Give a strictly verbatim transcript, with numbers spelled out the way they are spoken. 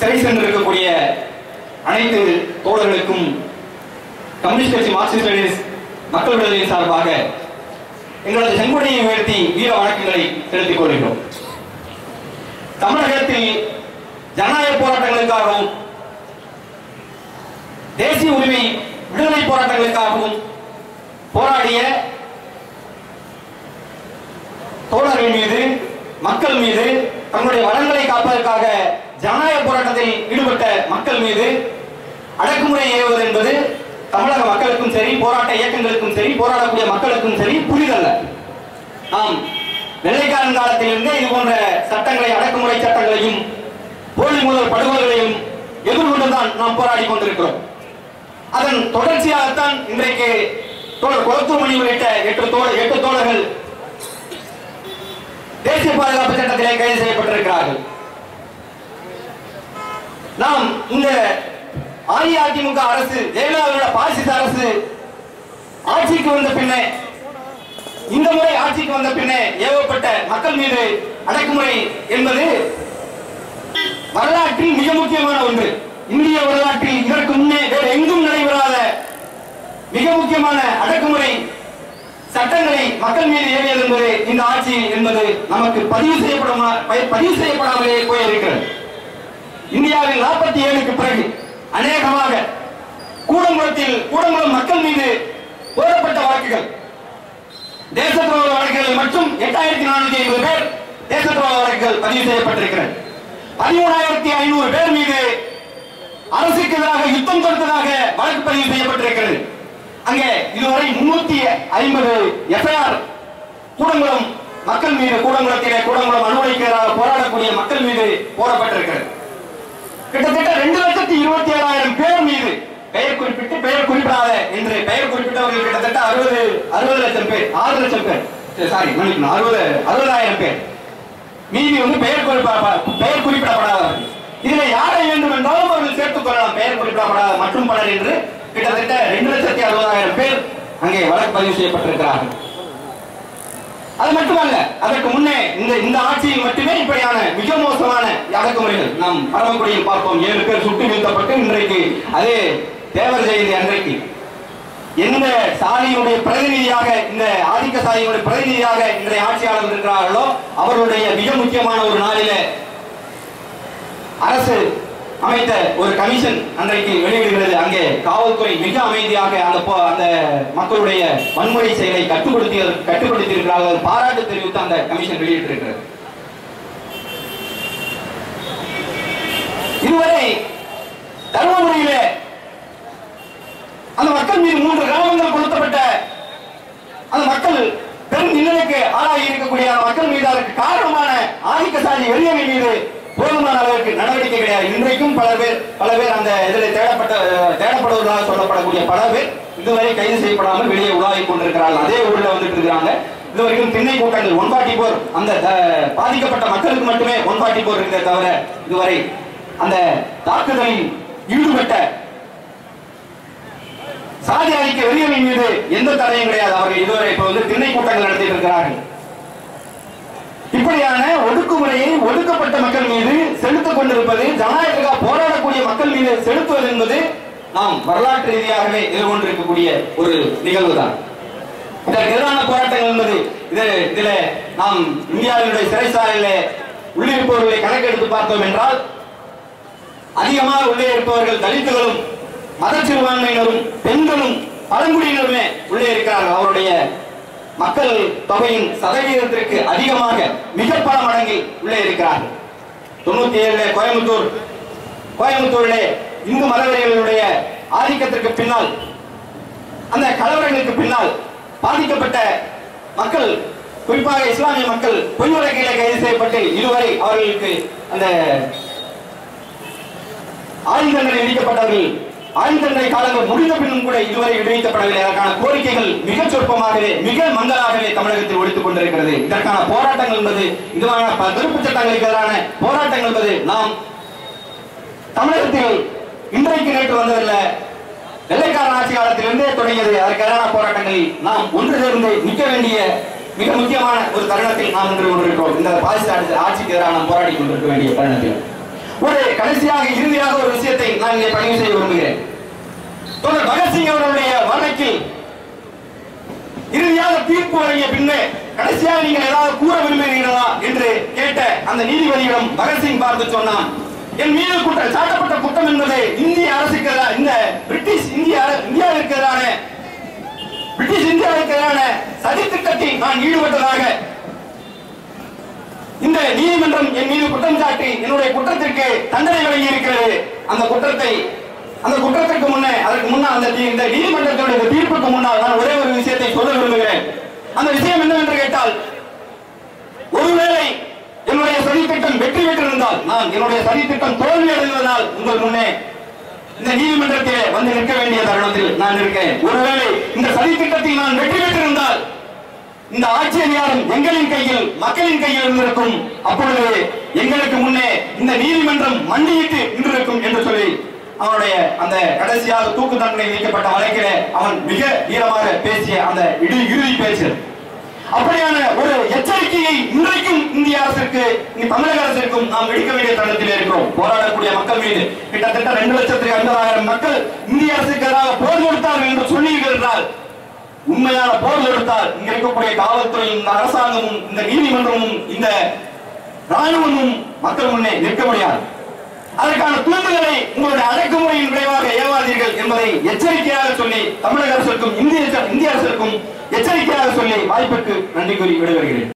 சிறை சென்றிருக்கக்கூடிய அனைத்து தோழர்களுக்கும் கம்யூனிஸ்ட் கட்சி மார்க்சிஸ்ட் லெனினிஸ்ட் மக்கள் விடுதலையின் சார்பாக எங்களது செங்கொடியை உயர்த்தி வீர வணக்கங்களை செலுத்திக் கொள்கிறோம். தமிழகத்தில் ஜனநாயக போராட்டங்களுக்காகவும் தேசிய உரிமை விடுதலை போராட்டங்களுக்காகவும் போராடிய தோழர்கள் மீது, மக்கள் மீது, தங்களுடைய வளங்களை காப்பதற்காக ஜனநாயக போராட்டத்தில் ஈடுபட்ட மக்கள் மீது அடக்குமுறை ஏவுவது என்பது தமிழக மக்களுக்கும் சரி, போராட்ட இயக்கங்களுக்கும் சரி, போராடக்கூடிய மக்களுக்கும் சரி புரிதல்ல. நாம் வெள்ளைக்காரன் காலத்திலிருந்தே இது போன்ற சட்டங்களை, அடக்குமுறை சட்டங்களையும் போலி முதல் படுகொலைகளையும் எதிர்கொண்டுதான் நாம் போராடி கொண்டிருக்கிறோம். அதன் தொடர்ச்சியாகத்தான் இன்றைக்கு தோழர் கொளத்தூர்மணி உள்ளிட்ட எட்டு தோழர் எட்டு தோழர்கள் தேசிய பாதுகாப்பு சட்டத்திலே கைது செய்யப்பட்டிருக்கிறார்கள். நாம் இந்த அஇஅதிமுக அரசு, ஜெயலலிதாவுடைய பாசிச அரசு ஆட்சிக்கு வந்த பின்னே, இந்த முறை ஆட்சிக்கு வந்த பின்னே ஏவப்பட்ட மக்கள் மீது அடக்குமுறை என்பது வரலாற்றில் மிக முக்கியமான ஒன்று. இந்திய வரலாற்றில் இதற்கு முன்னே வேறு எங்கும் நடைபெறாத மிக முக்கியமான அடக்குமுறை சட்டங்களை மக்கள் மீது ஏவியது என்பது இந்த ஆட்சி என்பது நமக்கு பதிவு செய்யப்படும் பதிவு செய்யப்படாமலே போயிருக்கிறது. இந்தியாவில் நாற்பத்தி ஏழுக்கு பிறகு அநேகமாக கூடங்குளத்தில் கூடங்குளம் மக்கள் மீது போடப்பட்ட வழக்குகள், தேச துரோக வழக்குகள் மற்றும் எட்டாயிரத்தி நானூத்தி ஐம்பது பேர் தேச துரோக வழக்குகள் பதிவு செய்யப்பட்டிருக்கிறது. பதிமூணாயிரத்தி ஐநூறு பேர் மீது அரசுக்கு எதிராக யுத்தம் தொடுத்ததாக வழக்கு பதிவு செய்யப்பட்டிருக்கிறது. அங்கே இதுவரை முன்னூத்தி ஐம்பது எஃப்ஐஆர் கூடங்குளம் மக்கள் மீது, கூடங்குளத்திலே கூடங்குளம் அனுமதிக்கு எதிராக போராடக்கூடிய மக்கள் மீது போடப்பட்டிருக்கிறது. கிட்டத்தட்ட ரெண்டு லட்சத்தி இருபத்தி ஏழாயிரம் பேர் மீது பெயர் குறிப்பிட்டு பெயர் குறிப்பிடாத என்று பெயர் குறிப்பிட்டவர்கள் கிட்டத்தட்ட அறுபது அறுபது லட்சம் பேர் ஆறு லட்சம் பேர் சாரி மன்னிக்கணும் அறுபது அறுபதாயிரம் பேர் மீதி வந்து பெயர் பெயர் குறிப்பிடப்படாதவர்கள். இதில் யாரை வேண்டும் என்றாலும் அவர்கள் சேர்த்துக் கொள்ளலாம். பெயர் குறிப்பிடப்படாத மற்றும் பலர் என்று கிட்டத்தட்ட ரெண்டு லட்சத்தி அறுபதாயிரம் பேர் அங்கே வழக்கு பதிவு செய்யப்பட்டிருக்கிறார்கள். அது மட்டுமல்ல, அதற்கு முன்னே இந்த இந்த ஆட்சியில் மட்டுமே இப்படியான மிக மோசமான அடக்குமுறைகள் நாம் பரமக்குடியில் பார்ப்போம். ஏழு பேர் சுட்டு வீழ்த்தப்பட்டு இன்றைக்கு அதே தேவர் ஜெயந்தி அன்றைக்கு எந்த சாதியினுடைய பிரதிநிதியாக, இந்த ஆதிக்க சாதியினுடைய பிரதிநிதியாக இன்றைய ஆட்சியாளர் இருக்கிறார்களோ அவர்களுடைய மிக முக்கியமான ஒரு நாளிலே அரசு அமைத்த ஒரு கமிஷன் அன்றைக்கு வெளியிடுகிறது. அங்கே காவல்துறை மிக அமைதியாக அந்த அந்த மக்களுடைய வன்முறை செயலை கட்டுப்படுத்தி கட்டுப்படுத்தி இருக்கிறார்கள். பாராட்டு தெரிவித்து அந்த கமிஷன் வெளியிட்டிருக்கிறது. இதுவரை தருமபுரியிலே அந்த மக்கள் மீது மூன்று கிராமங்கள் கொளுத்தப்பட்ட அந்த மக்கள் பெரும் இன்னலுக்கு ஆளாகி இருக்கக்கூடிய மக்கள் மீது அதற்கு காரணமான ஆதிக்க சாதி வெறியர்கள் மீது போதுமான அளவிற்கு நடவடிக்கை கிடையாது. இன்றைக்கும் பல பேர் பல பேர் அந்த இதில் தேடப்பட்ட தேடப்படுவதாக சொல்லப்படக்கூடிய பல பேர் இதுவரை கைது செய்யப்படாமல் வெளியே உலாவி கொண்டிருக்கிறார்கள். அதே ஊரில் வந்துட்டு இருக்கிறாங்க. இதுவரைக்கும் திண்ணை கூட்டங்கள் ஒன் ஃபார்ட்டி போர் அந்த பாதிக்கப்பட்ட மக்களுக்கு மட்டுமே ஒன் ஃபார்ட்டி போர் இருக்கிற தவிர இதுவரை அந்த தாக்குதலில் ஈடுபட்ட சாதி ஆதிக்க வெறியர்களின் மீது எந்த தடையும் கிடையாது. அவர்கள் இதுவரை இப்ப வந்து திண்ணை கூட்டங்கள் நடத்திட்டு இருக்கிறார்கள். இப்படியான ஒடுக்குமுறையை ஒடுக்கப்பட்ட மக்கள் மீது செலுத்திக் கொண்டிருப்பது, ஜனநாயகத்துக்காக போராடக்கூடிய மக்கள் மீது செலுத்துவது என்பது நாம் வரலாற்று ரீதியாகவே எதிர்கொண்டிருக்கக்கூடிய ஒரு நிகழ்வு தான். இதற்கு எதிரான போராட்டங்கள் என்பது இதுல நாம் இந்தியாவினுடைய சிறைச்சாலையில உள்ளிருப்பவர்களை கணக்கெடுத்து பார்த்தோம் என்றால் அதிகமாக உள்ளே இருப்பவர்கள் தலித்துகளும், மத சிறுபான்மையினரும், பெண்களும், பழங்குடியினருமே உள்ளே இருக்கிறார்கள். அவருடைய மக்கள் தொகையின் சதவீதத்திற்கு அதிகமாக மிக பல மடங்கில் உள்ளே இருக்கிறார்கள். தொண்ணூத்தி ஏழுல கோயம்புத்தூர் கோயம்புத்தூரிலே இந்து மதவெறிகளுடைய ஆதிக்கத்திற்கு பின்னால், அந்த கலவரங்களுக்கு பின்னால் பாதிக்கப்பட்ட மக்கள், குறிப்பாக இஸ்லாமிய மக்கள் பொய் வழக்கிலே கைது செய்யப்பட்டு இதுவரை அவர்களுக்கு அந்த ஆயுள் தண்டனை விதிக்கப்பட்டவர்கள் ஆயுள் தண்டனை காலங்கள் முடிந்த பின்னும் கூட இதுவரை விடுவிக்கப்படவில்லை. அதற்கான கோரிக்கைகள் மிக சொற்பமாகவே மிக மங்களாகவே தமிழகத்தில் ஒழித்துக் கொண்டிருக்கிறது. இதற்கான போராட்டங்கள் என்பது, இதுவான திருப்புச் சட்டங்களுக்கு எதிரான போராட்டங்கள் என்பது நாம் தமிழகத்தில் இன்றைக்கு நேற்று வந்ததில்லை, வெள்ளைக்காரன் ஆட்சி காலத்திலிருந்தே தொடங்கியது. அதற்கு எதிரான போராட்டங்களில் நாம் ஒன்று சேர்ந்து நிற்க வேண்டிய மிக முக்கியமான ஒரு தருணத்தில் நாம் நின்று கொண்டிருக்கிறோம். இந்த பாசிச ஆட்சிக்கு எதிராக நாம் போராடி கொண்டிருக்க வேண்டிய தருணத்தில் ஒரு கடைசியாக இறுதியாக ஒரு விஷயத்தை நான் இங்கே பதிவு செய்ய விரும்புகிறேன். தோழர் பகத்சிங் அவர்களுடைய வழக்கில் இறுதியாக தீர்ப்பு வழங்கிய பின்னே கடைசியாக நீங்கள் ஏதாவது கூற விரும்புகிறீர்களா என்று கேட்ட அந்த நீதிபதியிடம் பகத்சிங் பார்த்து சொன்னான், என் மீது குற்றம் சாட்டப்பட்ட குற்றம் என்பது இந்திய அரசுக்கு எதிரான இந்த பிரிட்டிஷ் இந்திய இந்தியாவிற்கு எதிரான பிரிட்டிஷ் இந்தியாவிற்கு எதிரான சதி திட்டத்தில் நான் ஈடுபட்டதாக இந்த நீதிமன்றம் என் மீது குற்றம் சாட்டி என்னுடைய குற்றத்திற்கு தண்டனை வழங்கி இருக்கிறது. அந்த குற்றத்தை அந்த குற்றத்திற்கு முன்னே அதற்கு முன்னால் அந்த இந்த நீதிமன்றத்தினுடைய தீர்ப்புக்கு முன்னால் நான் ஒரே ஒரு விஷயத்தை சொல்ல விரும்புகிறேன். அந்த விஷயம் என்னவென்று கேட்டால், ஒருவேளை என்னுடைய சதி திட்டம் வெற்றி பெற்றிருந்தால், நான் என்னுடைய சதி திட்டம் தோல்வி அடைந்ததால் உங்கள் முன்னே இந்த நீதிமன்றத்திலே வந்து நிற்க வேண்டிய தருணத்தில் நான் இருக்கேன். ஒருவேளை இந்த சதி திட்டத்தில் நான் வெற்றி பெற்றிருந்தால் இந்த ஆட்சி அதிகாரம் எங்களின் கையில் மக்களின் கையில் இருந்திருக்கும். அப்பொழுது எங்களுக்கு முன்னே இந்த நீதிமன்றம் மண்டியிட்டு நின்றிருக்கும் என்று சொல்லி அவனுடைய அந்த கடைசியாக தூக்கு தண்டனை விதிக்கப்பட்ட வழக்கிலே அவன் மிக வீரமாக பேசிய அந்த இறுதி பேச்சு, அப்படியான ஒரு எச்சரிக்கையை இன்றைக்கும் இந்திய அரசுக்கு தமிழக அரசிற்கும் நாம் எடுக்க வேண்டிய தருணத்தில் இருக்கிறோம். போராடக்கூடிய மக்கள் மீது கிட்டத்தட்ட ரெண்டு லட்சத்துக்கு ஐம்பதாயிரம் மக்கள் இந்திய அரசுக்கு எதிராக போர் கொடுத்தார்கள் என்று சொல்லுகிறார்கள். உண்மையான போர் தொடுத்தால் இங்க இருக்கக்கூடிய காவல்துறையும் இந்த அரசாங்கமும் இந்த நீதிமன்றமும் இந்த ராணுவமும் மக்கள் முன்னே நிற்க முடியாது. அதற்கான தூண்டுதலை உங்களுடைய அடக்குமுறையின் விளைவாக ஏவாதீர்கள் என்பதை எச்சரிக்கையாக சொல்லி தமிழக அரசுக்கும் இந்திய இந்திய அரசுக்கும் எச்சரிக்கையாக சொல்லி வாய்ப்புக்கு நன்றி கூறி விடைபெறுகிறேன்.